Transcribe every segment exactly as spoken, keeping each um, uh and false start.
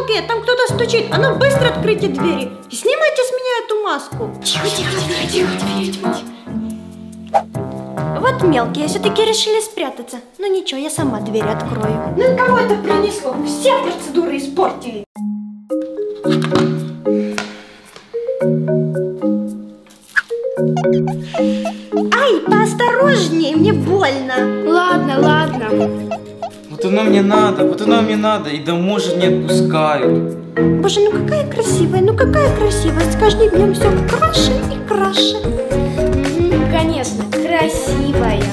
мелкие, там кто-то стучит. А ну быстро откройте двери. И снимайте с меня эту маску. Тихо, тихо, тихо, тихо, тихо, тихо. Вот мелкие все-таки решили спрятаться. Ну ничего, я сама дверь открою. Ну кого это принесло? Все процедуры испортили. Ай, поосторожнее, мне больно. Ладно, ладно. Вот оно мне надо, вот оно мне надо, и домой же не отпускают. Боже, ну какая красивая, ну какая красивая. С каждым днем все краше и краше. Угу, конечно, красивая.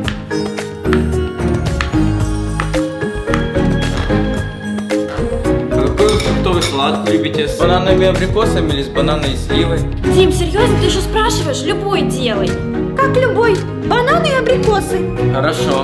Какой фруктовый салат вы любите? С бананами и абрикосами или с бананой и сливой? Дим, серьезно, ты что спрашиваешь? Любой делай. Как любой. Бананы и абрикосы. Хорошо.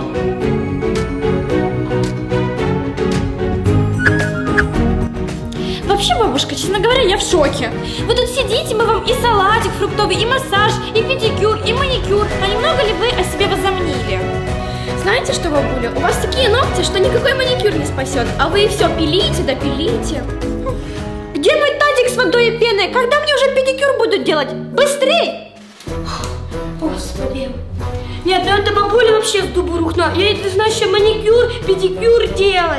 Вообще, бабушка, честно говоря, я в шоке. Вы тут сидите, мы вам и салатик фруктовый, и массаж, и педикюр, и маникюр. А немного ли вы о себе возомнили? Знаете что, бабуля, у вас такие ногти, что никакой маникюр не спасет. А вы все пилите да пилите. Где мой тазик с водой и пеной? Когда мне уже педикюр будут делать? Быстрей! Господи. Нет, ну это бабуля вообще с дубу рухнула. Я ей должна еще маникюр, педикюр делать.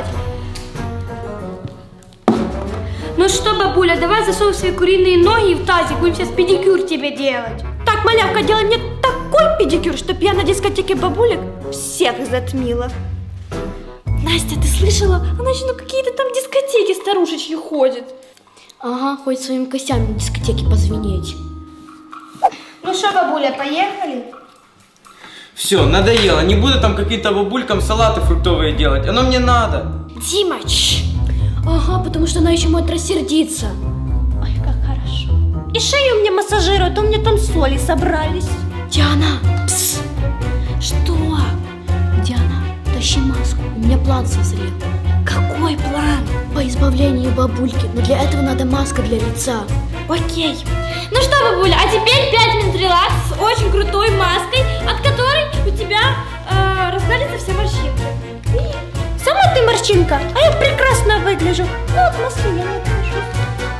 Ну что, бабуля, давай засовывай свои куриные ноги в тазик, будем сейчас педикюр тебе делать. Так, малявка, делай мне такой педикюр, чтоб я на дискотеке бабулек всех затмила. Настя, ты слышала? Она еще на какие-то там дискотеки старушечьи ходит. Ага, хоть своими костями на дискотеке позвенеть. Ну что, бабуля, поехали? Все, надоело. Не буду там каким-то бабулькам салаты фруктовые делать. Оно мне надо. Дима, чш. Ага, потому что она еще может рассердиться. Ой, как хорошо. И шею мне массажируют, а у меня там соли собрались. Диана, пс. Что? Диана, тащи маску, у меня план созрел. Какой план? По избавлению бабульки, но для этого надо маска для лица. Окей. Ну что, бабуля, а теперь пять минут релакс с очень крутой маской, от которой у тебя э, разгладятся все морщинки. Сама ты морщинка, а я прекрасно выгляжу. Ну, от маски я не откажусь.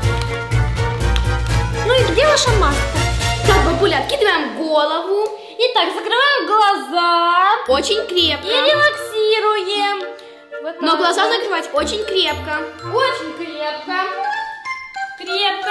Ну и где ваша маска? Так, бабуля, откидываем голову. Итак, закрываем глаза. Очень крепко. И релаксируем. Вот но так. Глаза закрывать очень крепко. Очень крепко. Крепко.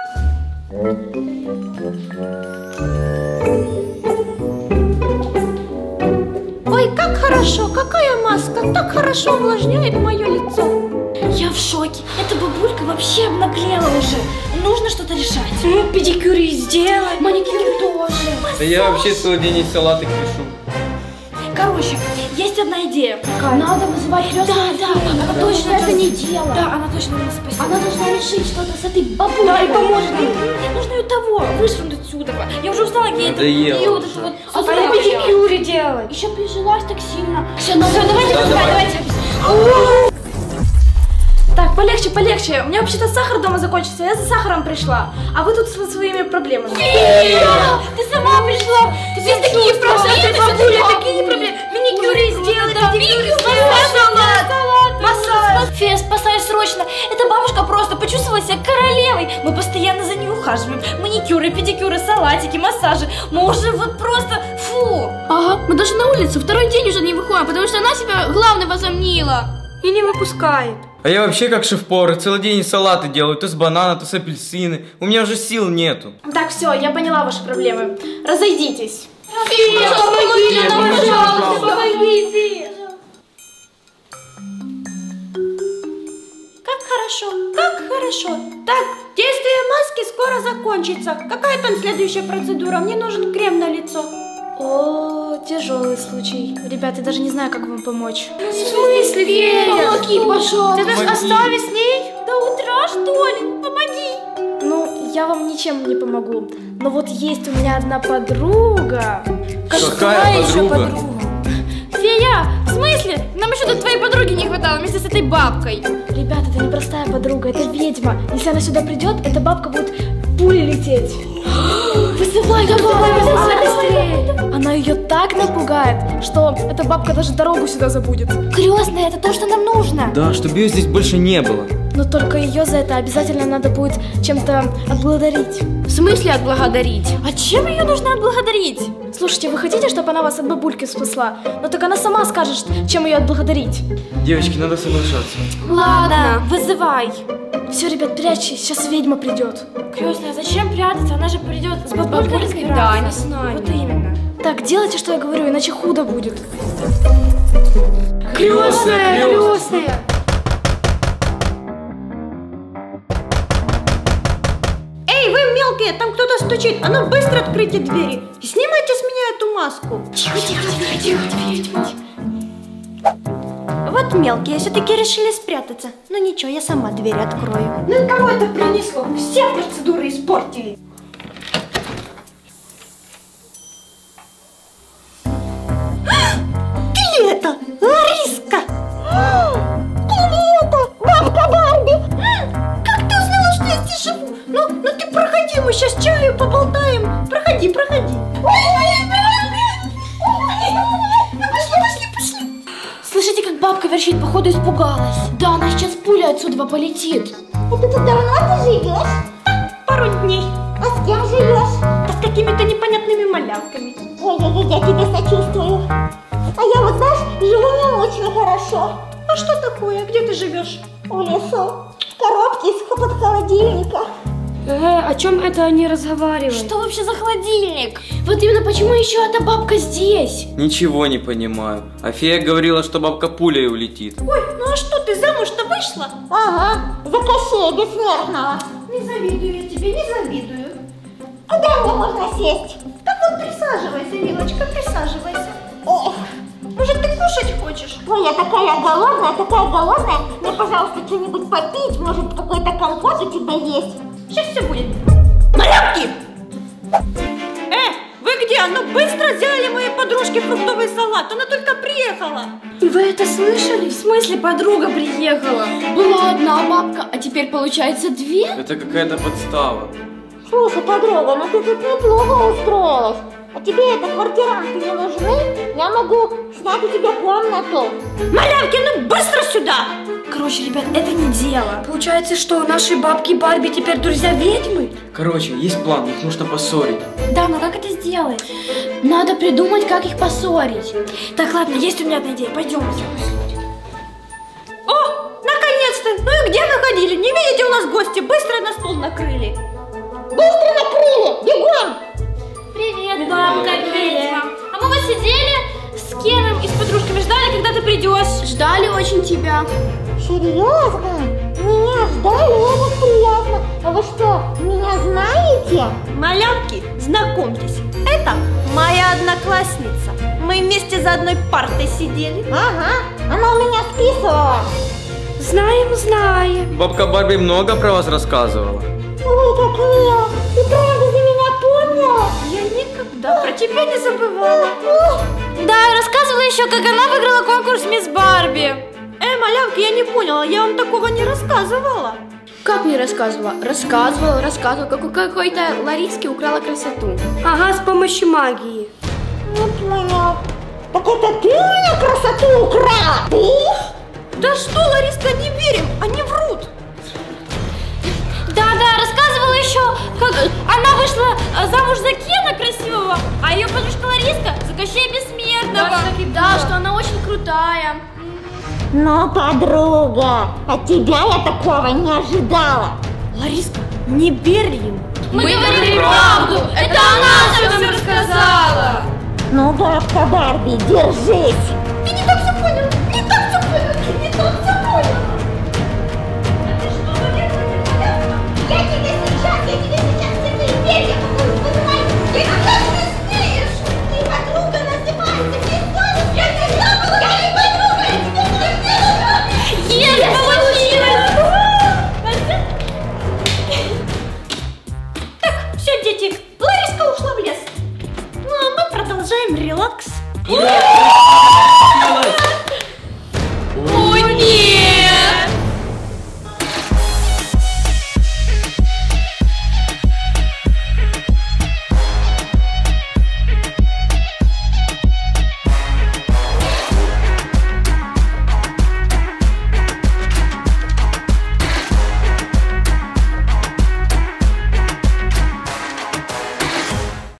Ой, как хорошо, какая маска, так хорошо увлажняет мое лицо. Я в шоке, эта бабулька вообще обнаглела уже. Нужно что-то решать. Ну, педикюр сделать, маникюр тоже. Да я вообще целый день из салаты пишу. Короче, есть одна идея. Какая? Надо вызывать крестную Да, да, она точно это не делала. Да, она точно не спасет. Она должна решить что-то с этой бабулей. Да, и поможет нам. Мне нужно ее того, вышвырнуть отсюда. Я уже устала ей это вот это вот. А на педикюре делать. Еще прижилась так сильно. Все, ну все, давайте, да, давай, давай. давайте. Так, полегче, полегче. У меня вообще-то сахар дома закончился, я за сахаром пришла. А вы тут со своими проблемами. Фея! Ты сама пришла! Здесь такие проблемы, бабуля, такие проблемы. Маникюры сделать, педикюр, салат, массаж. Фея, спасай срочно. Эта бабушка просто почувствовала себя королевой. Мы постоянно за ней ухаживаем. Маникюры, педикюры, салатики, массажи. Мы уже вот просто фу. Ага, мы даже на улицу второй день уже не выходим, потому что она себя главной возомнила. И не выпускает. А я вообще как шеф-повар, целый день салаты делаю, то с банана, то с апельсины. У меня уже сил нету. Так, все, я поняла ваши проблемы. Разойдитесь. Фея, помогите нам, пожалуйста, помогите. Как хорошо, как хорошо. Так, действие маски скоро закончится. Какая там следующая процедура? Мне нужен крем на лицо. О, тяжелый случай. Ребята, я даже не знаю, как вам помочь. В смысле, Фея? Помоги, пожалуйста. Ты нас оставишь с ней? До утра, что ли? Помоги. Ну, я вам ничем не помогу. Но вот есть у меня одна подруга. Какая еще подруга? подруга? Фея, в смысле? Нам еще тут твоей подруги не хватало вместе с этой бабкой. Ребята, это не простая подруга, это ведьма. Если она сюда придет, эта бабка будет пулей лететь. Вызывай, давай, вызывай быстрее. Она ее так напугает, что эта бабка даже дорогу сюда забудет. Крестная, это то, что нам нужно. Да, чтобы ее здесь больше не было. Но только ее за это обязательно надо будет чем-то отблагодарить. В смысле отблагодарить? А чем ее нужно отблагодарить? Слушайте, вы хотите, чтобы она вас от бабульки спасла? Но так она сама скажет, чем ее отблагодарить. Девочки, надо соглашаться. Ладно, вызывай. Все, ребят, прячьтесь, сейчас ведьма придет. Крестная, зачем прятаться? Она же придет с бабулькой бабулькой, разбираться. да, не с нами. Вот именно. Так, делайте, что я говорю, иначе худо будет. Крестная, крестная! Эй, вы мелкие, там кто-то стучит. А ну быстро откройте двери и снимайте с меня эту маску. Тихо, тихо, тихо, тихо, ведьма. Вот мелкие все-таки решили спрятаться. Ну ничего, я сама дверь открою. Ну и кого это принесло? Все процедуры испортили. Ты это, Лариска! Ты это, бабка Барби! Как ты узнала, что я здесь живу? Ну, ну ты проходи, мы сейчас чаю поболтаем. Проходи, проходи. Пошли, пошли, пошли. Слышите, как бабка верещит, походу испугалась. Да, она сейчас пуля отсюда полетит. Это тут давно ты живешь? Пару дней. А с кем живешь? Да с какими-то непонятными малявками. Ой-ой-ой, я тебе сочувствую. А я вот, знаешь, живу не очень хорошо. А что такое? Где ты живешь? В лесу. В коробке из-под холодильника. Э, о чем это они разговаривают? Что вообще за холодильник? Вот именно почему еще эта бабка здесь? Ничего не понимаю. А фея говорила, что бабка пулей улетит. Ой, ну а что, ты замуж-то вышла? Ага, за Кощея Бессмертного. Не завидую я тебе, не завидую. Куда мне можно сесть? Так вот присаживайся, милочка, присаживайся. Эх, Может, ты кушать хочешь? ой, я такая голодная, такая голодная. Мне, пожалуйста, что-нибудь попить. Может, какой-то компот у тебя есть? Сейчас все будет. Малявки! Э, вы где? А ну быстро сделали моей подружке фруктовый салат. Она только приехала. Вы это слышали? В смысле подруга приехала? Была одна бабка, а теперь получается две? Это какая-то подстава. Слушай, подруга, ну ты тут неплохо устроилась. А тебе это квартиранты не нужны? Я могу снять у тебя комнату. Малявки, ну быстро сюда! Короче, ребят, это не дело. Получается, что у нашей бабки Барби теперь друзья ведьмы? Короче, есть план, их нужно поссорить. Да, но как это сделать? Надо придумать, как их поссорить. Так, ладно, есть у меня одна идея. Пойдем. О, наконец-то! Ну и где вы ходили? Не видите, у нас гости. Быстро на стол накрыли. Быстро накрыли! Бегом! Привет, бабка ведьма. А мы вот сидели с Кеном и с подружками, ждали, когда ты придешь. Ждали очень тебя. Серьезно? Меня ждали? Очень приятно. А вы что, меня знаете? Малявки, знакомьтесь. Это моя одноклассница. Мы вместе за одной партой сидели. Ага, она у меня списывала. Знаем, знаем. Бабка Барби много про вас рассказывала. Ой, как мило. Ты правда за меня помнила? Я никогда про тебя не забывала. Да, и рассказывала еще, как она выиграла конкурс Мисс Барби. Э, малявки, я не поняла, я вам такого не рассказывала. Как не рассказывала? Рассказывала, рассказывала, как у какой-то Лариски украла красоту. Ага, с помощью магии. Не понял. Так это ты у меня красоту украла? Ты? Да что, Лариска, не верим, они врут. Да-да, рассказывала еще, как она вышла замуж за Кена красивого, а ее подружка Лариска за Кощея Бессмертного. Да, да, что она очень крутая. Ну, подруга, от тебя я такого не ожидала. Лариска, не верь им. Мы, Мы говорим правду, это она нам все рассказала. Ну, бабка Барби, держись. Ты не